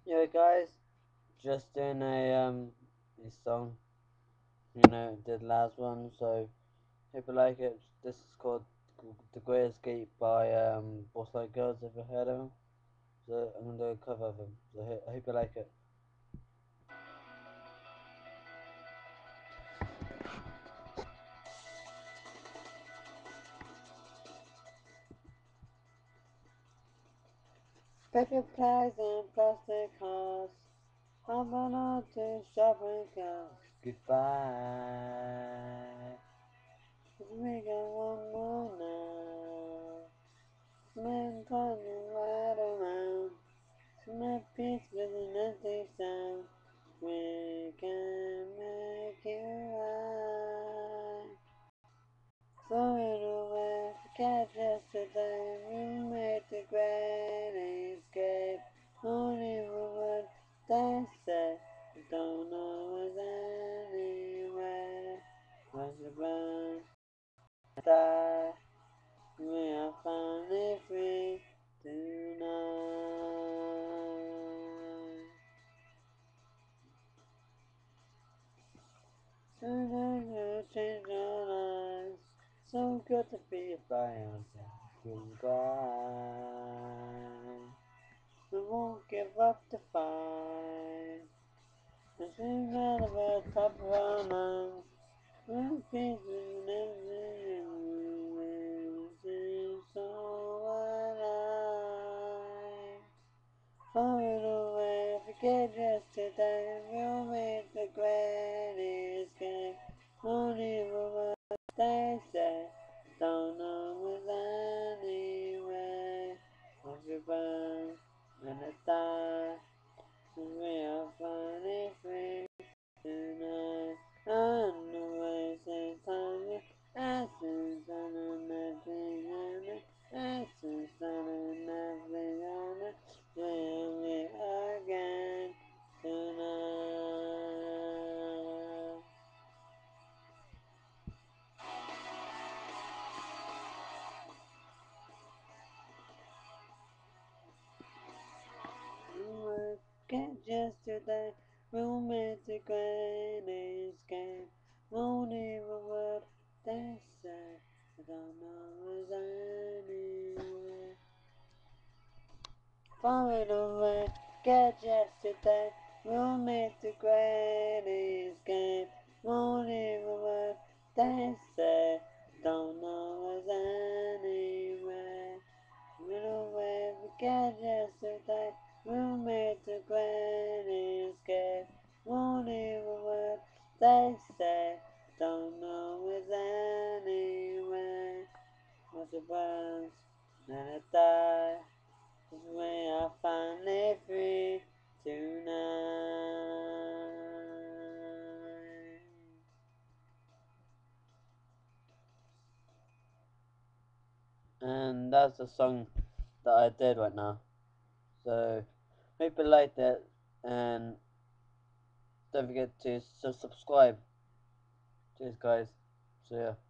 Yeah, guys, just doing a song. Did last one, so hope you like it. This is called "The Great Escape" by Boss Like Girls. If you heard of them, so I'm gonna do a cover of them. So I hope you like it. Paper plays and plastic hearts. I'm on to shopping carts. Goodbye. Let's make it one more now. Man, turning right around. My peace with an empty sound. We can make it right. Throw it away, forget yesterday. We made the great escape. Only what they say. Don't know us anywhere. Once you burn, die. We are finally free tonight. Tonight will change our lives. So good to be by ourselves. Goodbye. We won't give up the fight. As we run over the top of our lungs. We'll be living so alive. Far away, forget yesterday. We'll make the great escape. Only what they say. Don't know us anyway. If we burn and I die, we are finally free tonight. I know wasting time. Essence on nothing on it. Essence on nothing on it. We'll meet again tonight. Get yesterday, we'll make the great escape. Won't even what they say. I don't know us anyway. Far away, get yesterday, we'll make the great escape. Won't even what they say. Don't know us anyway. Little way we get yesterday, we'll make the great escape. Won't even what they say. Don't know us anyway. Once it burns, then it dies. Cause we are finally free tonight. And that's the song that I did right now. So hope you liked it, and don't forget to subscribe. Cheers, guys. See ya.